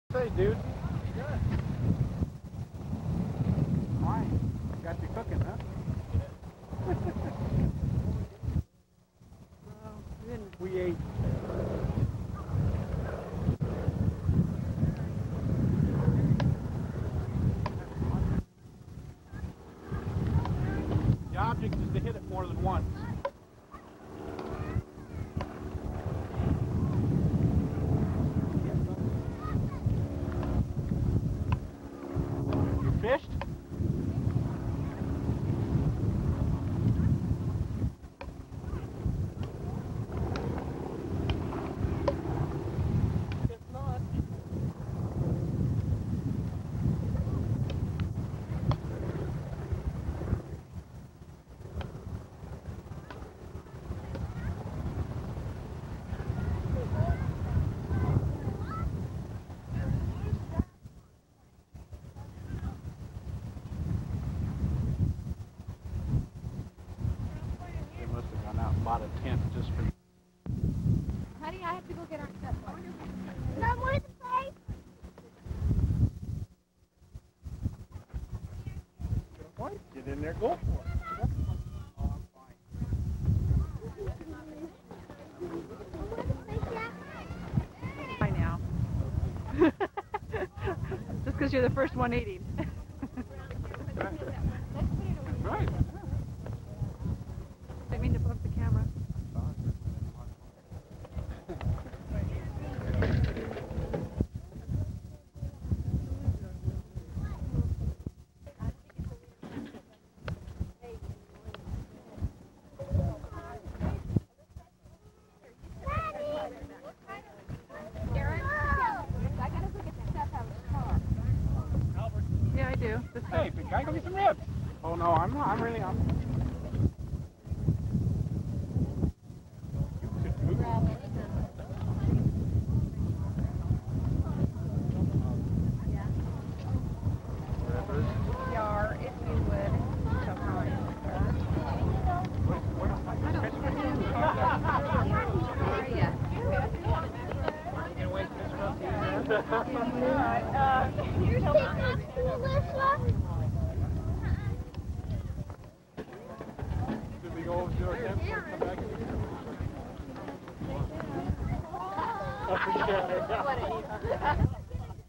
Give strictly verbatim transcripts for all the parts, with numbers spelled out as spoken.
Hey, dude. Good. Fine. Got you cooking, huh? Oh, we ate. The object is to hit it more than once. You fished? Bought a tent just for you. Honey, I have to go get our stuff. Mom, where's the place? Get in there, go for it. Oh, I'm fine. By now. Just because you're the first one eating. Right. I mean to book the camera. Yeah, I do. This Hey, big guy, go get some ribs. Oh no, I'm not. I'm really. I'm. You could move. Yar, if you would. So kind. I don't think How are ya? You're sitting next to Melissa? Did we go over to our tent and come back? Oh, yeah.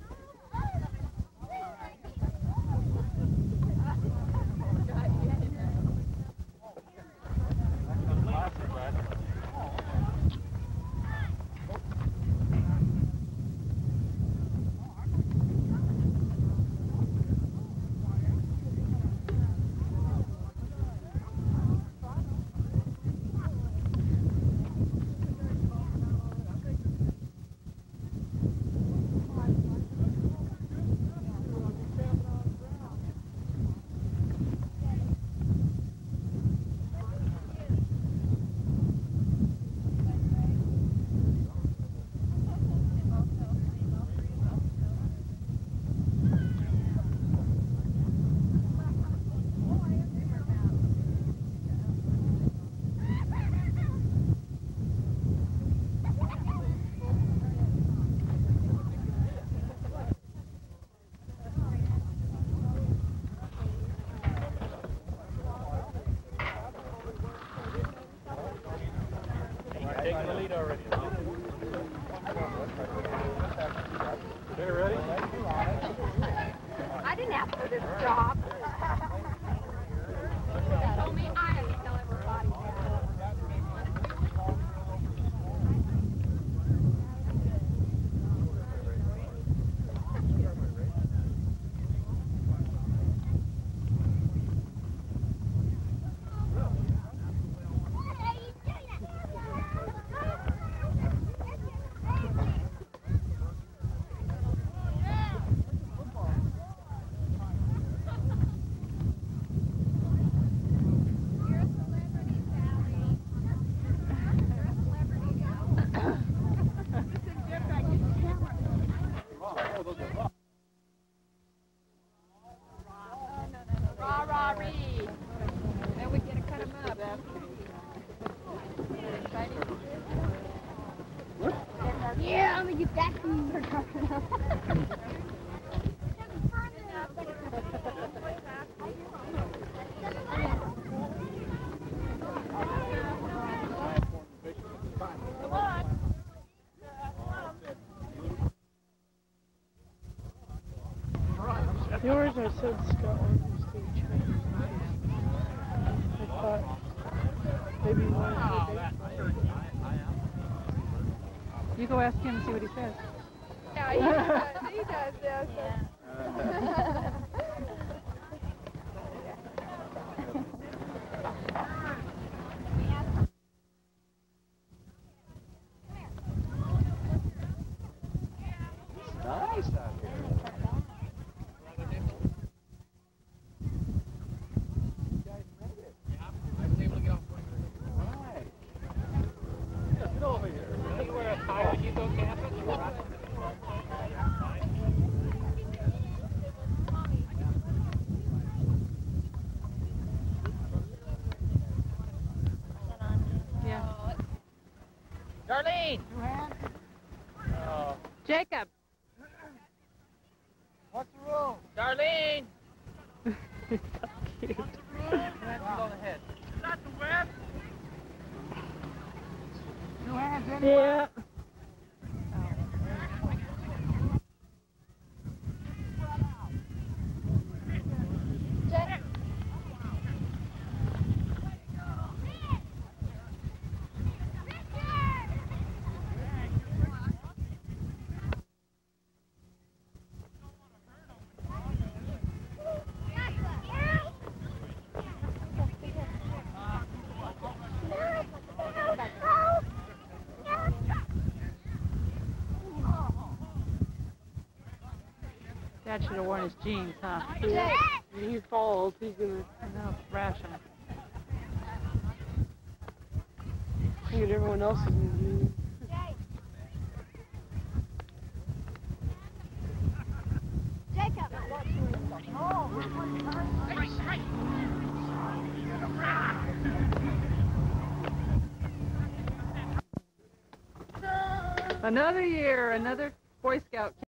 Taking the lead already. Okay, ready? I didn't ask for this job. Told me I have to tell everybody that. Yeah, I'm gonna get that from your Yours are so Scotland used to change. I thought maybe you wanted to do You go ask him and see what he says. Yeah, he does. He does, yeah. Nice out here. You guys made it. I was able to get off one. Right. Yeah, get over here. You were at Iowa Hugo campus? Yeah. Darlene! Oh, Jacob. what's the rule? Darlene! He's so cute. Go ahead. Not the web. Two hands in. Yeah. Dad should have worn his jeans, huh? Yeah. When he falls, he's gonna I know, rash him. get everyone else's in Jacob. Another year, another Boy Scout.